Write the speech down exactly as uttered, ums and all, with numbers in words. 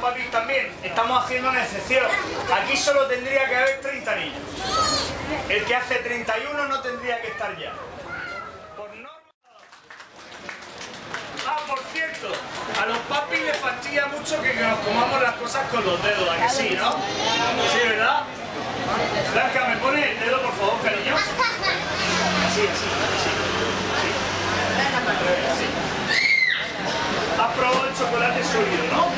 papis también. Estamos haciendo una excepción. Aquí solo tendría que haber treinta niños. El que hace treinta y uno no tendría que estar ya. Por norma... Ah, por cierto, a los papis les fastidia mucho que nos comamos las cosas con los dedos, ¿a que sí, no? Sí, ¿verdad? Blanca, ¿me pone el dedo, por favor, cariño? Así, así, así. Así. Has probado el chocolate sólido, ¿no?